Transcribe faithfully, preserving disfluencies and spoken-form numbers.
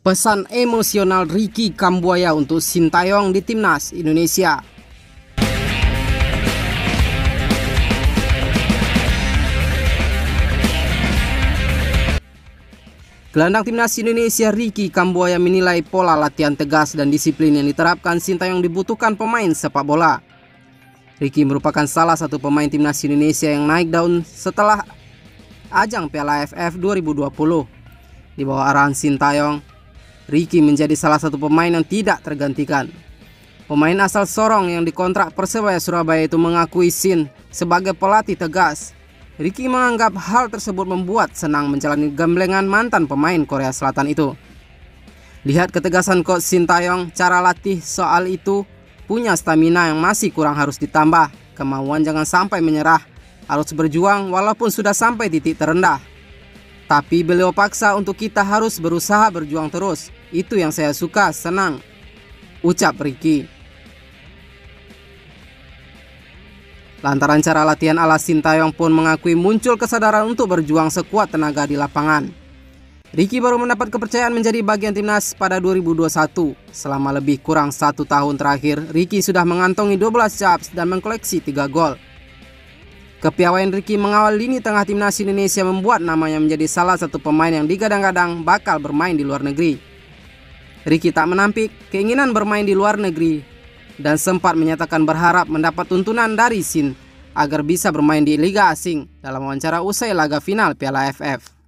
Pesan emosional Ricky Kambuaya untuk Sintayong di Timnas Indonesia. Gelandang Timnas Indonesia Ricky Kambuaya menilai pola latihan tegas dan disiplin yang diterapkan Sintayong dibutuhkan pemain sepak bola. Ricky merupakan salah satu pemain Timnas Indonesia yang naik daun setelah ajang Piala A F F dua ribu dua puluh. Di bawah arahan Sintayong, Ricky menjadi salah satu pemain yang tidak tergantikan. Pemain asal Sorong yang dikontrak Persebaya Surabaya itu mengakui Sin sebagai pelatih tegas. Ricky menganggap hal tersebut membuat senang menjalani gamblengan mantan pemain Korea Selatan itu. Lihat ketegasan coach Sintayong, cara latih soal itu, punya stamina yang masih kurang harus ditambah. Kemauan jangan sampai menyerah, harus berjuang walaupun sudah sampai titik terendah. Tapi beliau paksa untuk kita harus berusaha berjuang terus. Itu yang saya suka, senang, ucap Ricky. Lantaran cara latihan ala Sintayong pun mengakui muncul kesadaran untuk berjuang sekuat tenaga di lapangan. Ricky baru mendapat kepercayaan menjadi bagian timnas pada dua ribu dua puluh satu. Selama lebih kurang satu tahun terakhir, Ricky sudah mengantongi dua belas caps dan mengkoleksi tiga gol. Kepiawaian Ricky mengawal lini tengah Timnas Indonesia membuat namanya menjadi salah satu pemain yang digadang-gadang bakal bermain di luar negeri. Ricky tak menampik keinginan bermain di luar negeri dan sempat menyatakan berharap mendapat tuntunan dari Sin agar bisa bermain di liga asing dalam wawancara usai laga final Piala A F F.